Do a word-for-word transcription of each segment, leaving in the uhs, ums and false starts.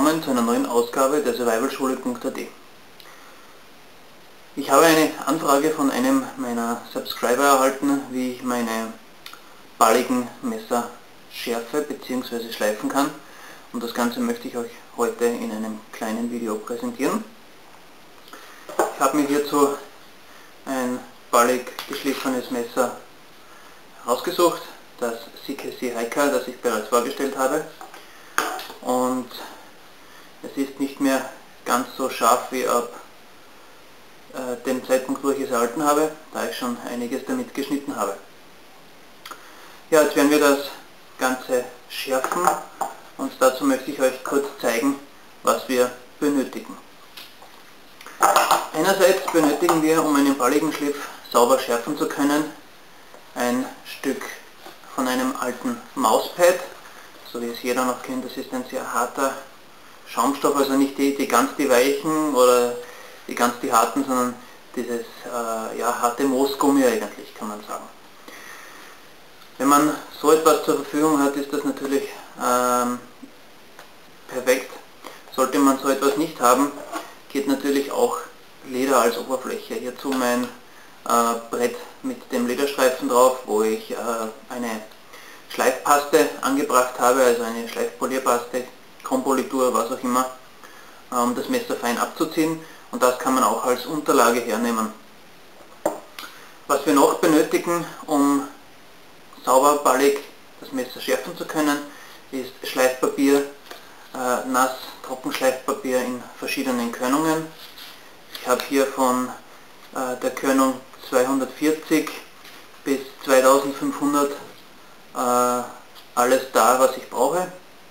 willkommen zu einer neuen Ausgabe der survivalschule punkt a t. Ich habe eine Anfrage von einem meiner Subscriber erhalten, wie ich meine balligen Messer schärfe bzw. schleifen kann, und das Ganze möchte ich euch heute in einem kleinen Video präsentieren. Ich habe mir hierzu ein ballig geschliffenes Messer herausgesucht, das C K C Hiker, das ich bereits vorgestellt habe, und es ist nicht mehr ganz so scharf wie ab äh, dem Zeitpunkt, wo ich es erhalten habe, da ich schon einiges damit geschnitten habe. Ja, jetzt werden wir das Ganze schärfen, und dazu möchte ich euch kurz zeigen, was wir benötigen. Einerseits benötigen wir, um einen balligen Schliff sauber schärfen zu können, ein Stück von einem alten Mauspad, so wie es jeder noch kennt. Das ist ein sehr harter Schaumstoff, also nicht die, die ganz die weichen oder die ganz die harten, sondern dieses äh, ja, harte Moosgummi eigentlich, kann man sagen. Wenn man so etwas zur Verfügung hat, ist das natürlich ähm, perfekt. Sollte man so etwas nicht haben, geht natürlich auch Leder als Oberfläche. Hierzu mein äh, Brett mit dem Lederstreifen drauf, wo ich äh, eine Schleifpaste angebracht habe, also eine Schleifpolierpaste, Kompolitur, was auch immer, um das Messer fein abzuziehen, und das kann man auch als Unterlage hernehmen. Was wir noch benötigen, um sauber ballig das Messer schärfen zu können, ist Schleifpapier, äh, nass, Trockenschleifpapier in verschiedenen Körnungen. Ich habe hier von äh, der Körnung zweihundertvierzig bis zweitausendfünfhundert äh, alles da, was ich brauche.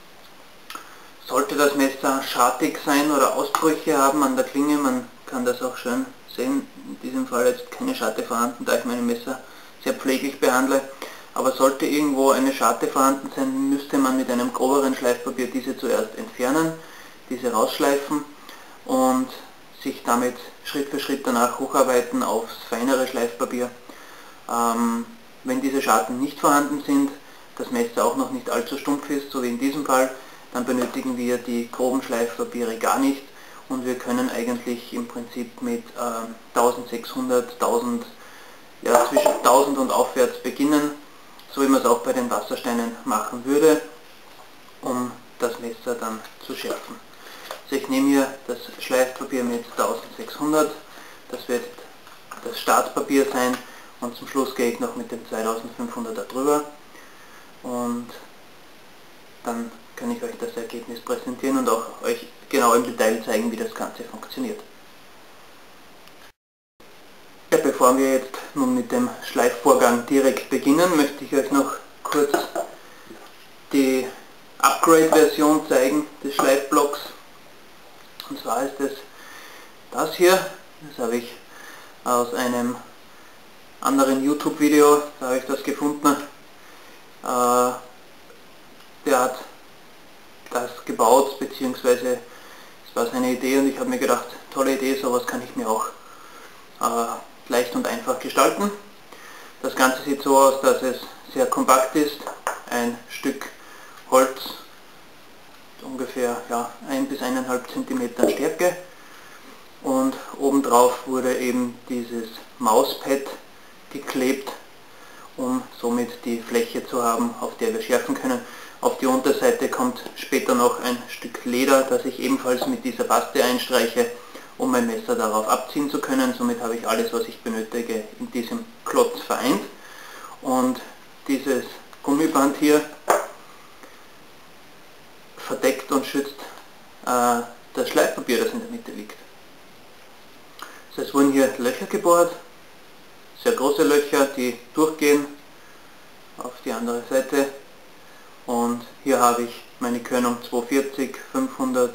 Sollte das Messer schartig sein oder Ausbrüche haben an der Klinge, man kann das auch schön sehen, in diesem Fall jetzt keine Scharte vorhanden, da ich meine Messer sehr pfleglich behandle, aber sollte irgendwo eine Scharte vorhanden sein, müsste man mit einem groberen Schleifpapier diese zuerst entfernen, diese rausschleifen und sich damit Schritt für Schritt danach hocharbeiten aufs feinere Schleifpapier. Ähm, wenn diese Scharten nicht vorhanden sind, das Messer auch noch nicht allzu stumpf ist, so wie in diesem Fall, dann benötigen wir die groben Schleifpapiere gar nicht, und wir können eigentlich im Prinzip mit äh, eintausendsechshundert, tausend, ja, zwischen tausend und aufwärts beginnen, so wie man es auch bei den Wassersteinen machen würde, um das Messer dann zu schärfen. Also ich nehme hier das Schleifpapier mit eintausendsechshundert, das wird das Startpapier sein, und zum Schluss gehe ich noch mit dem zweitausendfünfhunderter drüber, und dann kann ich euch das Ergebnis präsentieren und auch euch genau im Detail zeigen, wie das Ganze funktioniert. Ja, bevor wir jetzt nun mit dem Schleifvorgang direkt beginnen, möchte ich euch noch kurz die Upgrade-Version zeigen des Schleifblocks. Und zwar ist es das hier, das habe ich aus einem anderen YouTube-Video, da habe ich das gefunden. Äh, der hat das gebaut, beziehungsweise es war seine Idee, und ich habe mir gedacht, tolle Idee, sowas kann ich mir auch äh, leicht und einfach gestalten. Das Ganze sieht so aus, dass es sehr kompakt ist, ein Stück Holz, ungefähr ja, ein bis eineinhalb Zentimeter Stärke, und obendrauf wurde eben dieses Mauspad geklebt, um somit die Fläche zu haben, auf der wir schärfen können. Auf die Unterseite kommt später noch ein Stück Leder, das ich ebenfalls mit dieser Paste einstreiche, um mein Messer darauf abziehen zu können. Somit habe ich alles, was ich benötige, in diesem Klotz vereint. Und dieses Gummiband hier verdeckt und schützt äh, das Schleifpapier, das in der Mitte liegt. Also es wurden hier Löcher gebohrt, sehr große Löcher, die durchgehen auf die andere Seite. Und hier habe ich meine Körnung zweihundertvierzig, fünfhundert,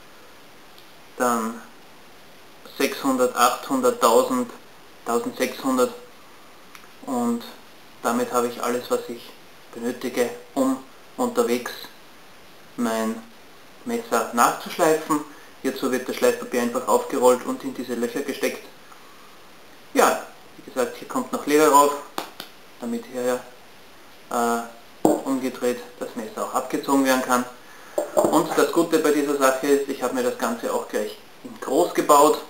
dann sechshundert, achthundert, tausend, eintausendsechshundert, und damit habe ich alles, was ich benötige, um unterwegs mein Messer nachzuschleifen. Hierzu wird das Schleifpapier einfach aufgerollt und in diese Löcher gesteckt. Ja, wie gesagt, hier kommt noch Leder rauf, damit hier äh, umgedreht das Messer auch abgezogen werden kann. Und das Gute bei dieser Sache ist, ich habe mir das Ganze auch gleich in groß gebaut.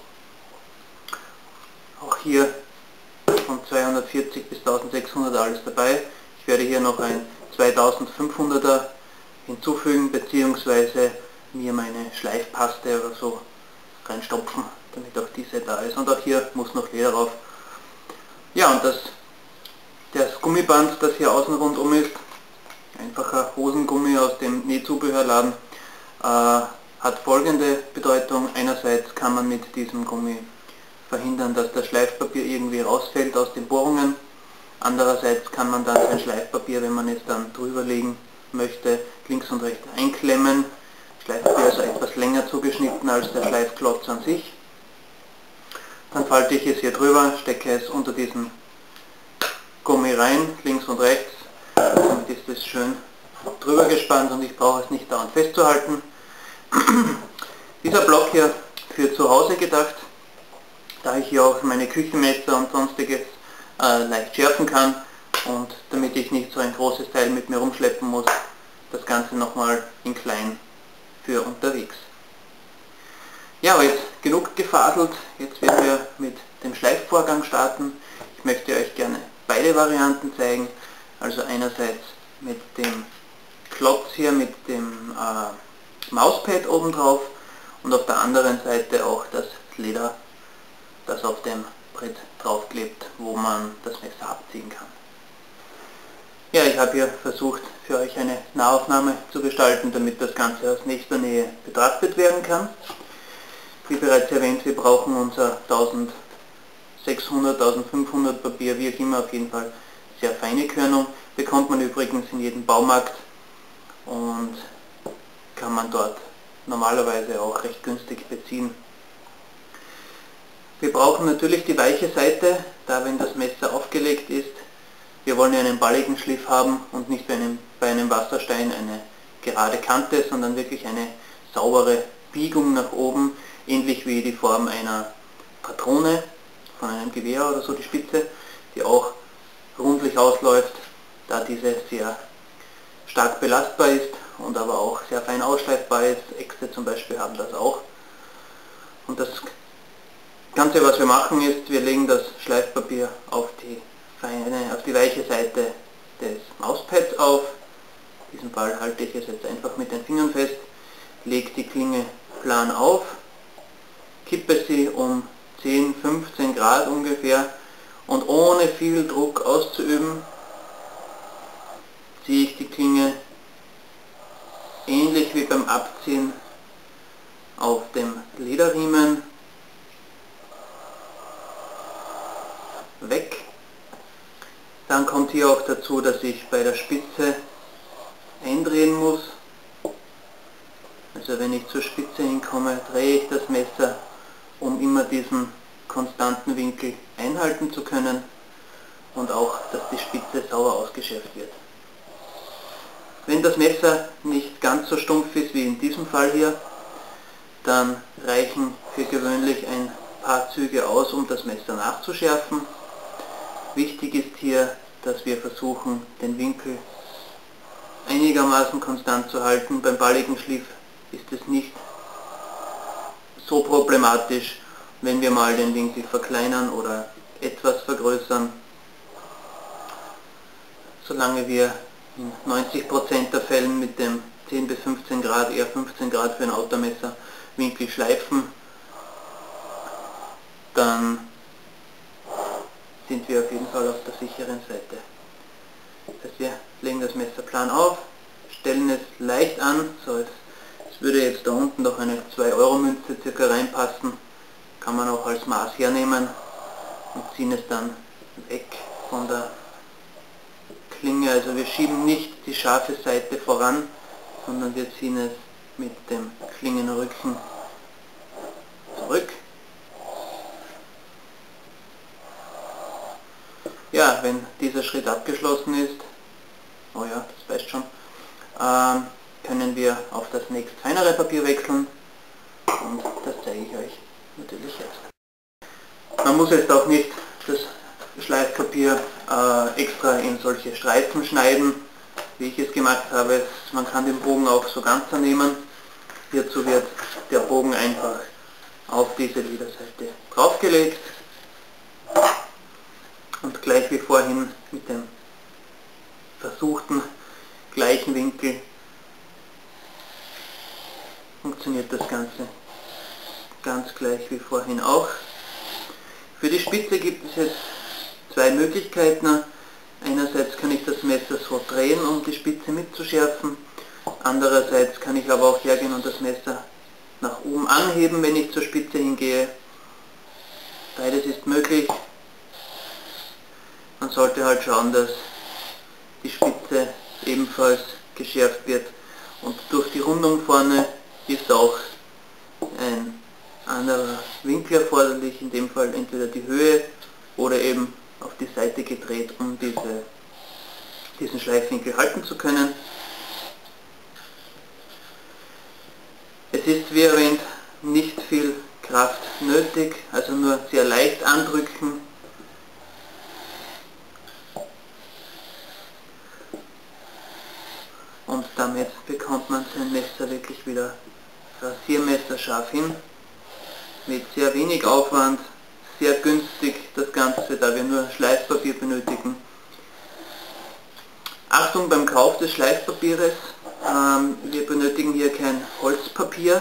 Auch hier von zweihundertvierzig bis eintausendsechshundert alles dabei. Ich werde hier noch ein zweitausendfünfhunderter hinzufügen, beziehungsweise mir meine Schleifpaste oder so reinstopfen, damit auch diese da ist. Und auch hier muss noch Leder drauf. Ja, und das, das Gummiband, das hier außen rundum ist, einfacher Hosengummi aus dem Nähzubehörladen, äh, hat folgende Bedeutung. Einerseits kann man mit diesem Gummi verhindern, dass das Schleifpapier irgendwie rausfällt aus den Bohrungen. Andererseits kann man dann sein Schleifpapier, wenn man es dann drüber legen möchte, links und rechts einklemmen. Schleifpapier ist etwas länger zugeschnitten als der Schleifklotz an sich. Dann falte ich es hier drüber, stecke es unter diesen Gummi rein, links und rechts. Damit ist es schön drüber gespannt und ich brauche es nicht dauernd festzuhalten. Dieser Block hier für zu Hause gedacht, da ich hier auch meine Küchenmesser und sonstiges äh, leicht schärfen kann und damit ich nicht so ein großes Teil mit mir rumschleppen muss, das Ganze nochmal in klein für unterwegs. Ja, aber jetzt genug gefaselt, jetzt werden wir mit dem Schleifvorgang starten. Ich möchte euch gerne beide Varianten zeigen, also einerseits mit dem Klotz hier, mit dem äh, Mauspad oben drauf und auf der anderen Seite auch das Leder, das auf dem Brett draufklebt, wo man das Messer abziehen kann. Ja, ich habe hier versucht für euch eine Nahaufnahme zu gestalten, damit das Ganze aus nächster Nähe betrachtet werden kann. Wie bereits erwähnt, wir brauchen unser eintausendsechshundert, eintausendfünfhundert Papier, wie auch immer, auf jeden Fall sehr feine Körnung. Bekommt man übrigens in jedem Baumarkt und kann man dort normalerweise auch recht günstig beziehen. Wir brauchen natürlich die weiche Seite, da wenn das Messer aufgelegt ist. Wir wollen ja einen balligen Schliff haben und nicht bei einem, bei einem Wasserstein eine gerade Kante, sondern wirklich eine saubere Biegung nach oben, ähnlich wie die Form einer Patrone von einem Gewehr oder so, die Spitze, die auch rundlich ausläuft, da diese sehr stark belastbar ist und aber auch sehr fein ausschleifbar ist. Äxte zum Beispiel haben das auch. Und das Ganze, was wir machen, ist, wir legen das Schleifpapier auf die feine, auf die weiche Seite des Mauspads auf. In diesem Fall halte ich es jetzt einfach mit den Fingern fest, lege die Klinge plan auf, kippe sie um zehn, fünfzehn Grad ungefähr und ohne viel Druck auszuüben, ziehe ich die Klinge ähnlich wie beim Abziehen auf dem Lederriemen weg. Dann kommt hier auch dazu, dass ich bei der Spitze eindrehen muss. Also wenn ich zur Spitze hinkomme, drehe ich das Messer, um immer diesen konstanten Winkel einhalten zu können und auch, dass die Spitze sauber ausgeschärft wird. Wenn das Messer nicht ganz so stumpf ist wie in diesem Fall hier, dann reichen für gewöhnlich ein paar Züge aus, um das Messer nachzuschärfen. Wichtig ist hier, dass wir versuchen, den Winkel einigermaßen konstant zu halten. Beim balligen Schliff ist es nicht so problematisch, wenn wir mal den Winkel verkleinern oder etwas vergrößern. Solange wir in neunzig Prozent der Fällen mit dem zehn bis fünfzehn Grad, eher fünfzehn Grad für ein Automesser Winkel schleifen, dann sind wir auf jeden Fall auf der sicheren Seite. Das heißt, wir legen das Messer plan auf, stellen es leicht an, so es, es würde jetzt da unten noch eine zwei Euro Münze circa reinpassen, kann man auch als Maß hernehmen und ziehen es dann weg von der Klinge. Also wir schieben nicht die scharfe Seite voran, sondern wir ziehen es mit dem Klingenrücken zurück. Ja, wenn dieser Schritt abgeschlossen ist, oh ja, das weißt schon, ähm, können wir auf das nächst feinere Papier wechseln und das zeige ich euch natürlich jetzt. Man muss jetzt auch nicht das Schleifpapier äh, extra in solche Streifen schneiden, wie ich es gemacht habe. Man kann den Bogen auch so ganz nehmen. Hierzu wird der Bogen einfach auf diese Lederseite draufgelegt und gleich wie vorhin mit dem versuchten gleichen Winkel funktioniert das Ganze ganz gleich wie vorhin auch. Für die Spitze gibt es jetzt zwei Möglichkeiten. Einerseits kann ich das Messer so drehen, um die Spitze mitzuschärfen. Andererseits kann ich aber auch hergehen und das Messer nach oben anheben, wenn ich zur Spitze hingehe. Beides ist möglich. Man sollte halt schauen, dass die Spitze ebenfalls geschärft wird. Und durch die Rundung vorne ist auch ein anderer Winkel erforderlich, in dem Fall entweder die Höhe oder eben auf die Seite gedreht, um diese, diesen Schleifwinkel halten zu können. Es ist, wie erwähnt, nicht viel Kraft nötig, also nur sehr leicht andrücken. Und damit bekommt man sein Messer wirklich wieder rasiermesserscharf hin. Mit sehr wenig Aufwand, sehr günstig das Ganze, da wir nur Schleifpapier benötigen. Achtung beim Kauf des Schleifpapieres, ähm, wir benötigen hier kein Holzpapier,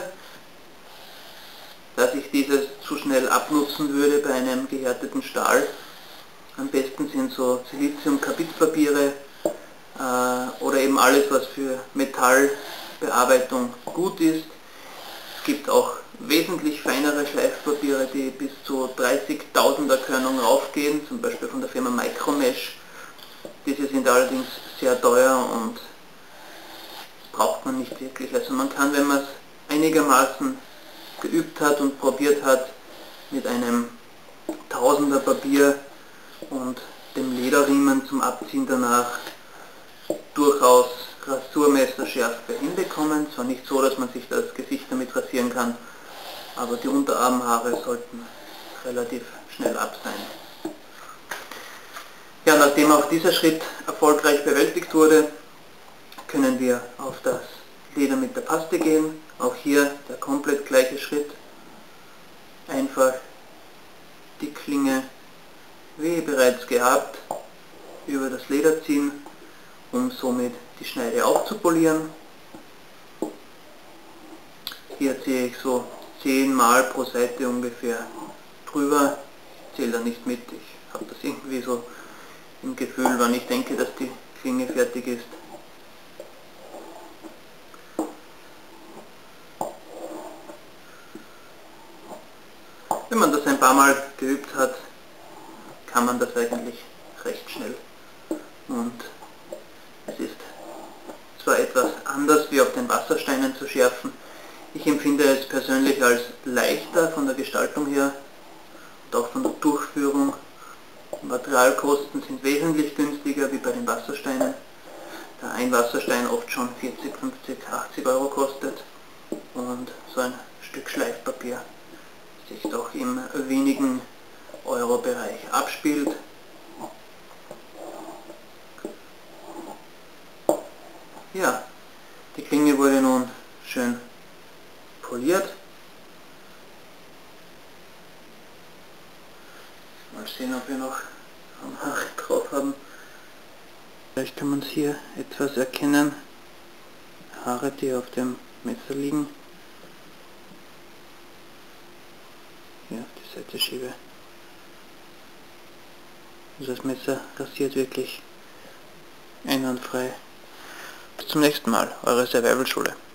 da sich dieses zu schnell abnutzen würde bei einem gehärteten Stahl. Am besten sind so Silizium-Carbidpapiere äh, oder eben alles, was für Metallbearbeitung gut ist. Es gibt auch wesentlich feinere Schleifpapiere, die bis zu dreißigtausender Körnung raufgehen, zum Beispiel von der Firma Micromesh. Diese sind allerdings sehr teuer und braucht man nicht wirklich. Also man kann, wenn man es einigermaßen geübt hat und probiert hat, mit einem Tausender Papier und dem Lederriemen zum Abziehen danach durchaus Rasurmesserschärfe hinbekommen. Zwar nicht so, dass man sich das Gesicht damit rasieren kann, aber die Unterarmhaare sollten relativ schnell ab sein. Ja, nachdem auch dieser Schritt erfolgreich bewältigt wurde, können wir auf das Leder mit der Paste gehen. Auch hier der komplett gleiche Schritt. Einfach die Klinge, wie bereits gehabt, über das Leder ziehen, um somit die Schneide aufzupolieren. Hier ziehe ich so zehn Mal pro Seite ungefähr drüber. Ich zähle da nicht mit, ich habe das irgendwie so im Gefühl, wann ich denke, dass die Klinge fertig ist. Wenn man das ein paar Mal geübt hat, kann man das eigentlich recht schnell. Und es ist zwar etwas anders wie auf den Wassersteinen zu schärfen, ich empfinde es persönlich als leichter von der Gestaltung her und auch von der Durchführung. Materialkosten sind wesentlich günstiger wie bei den Wassersteinen, da ein Wasserstein oft schon vierzig, fünfzig, achtzig Euro kostet und so ein Stück Schleifpapier sich doch im wenigen Euro-Bereich abspielt. Ja, die Klinge wurde nun schön poliert. Mal sehen, ob wir noch Haare drauf haben. Vielleicht kann man es hier etwas erkennen. Haare, die auf dem Messer liegen. Hier auf die Seite schiebe. Also das Messer rasiert wirklich einwandfrei. Bis zum nächsten Mal, eure Survival Schule.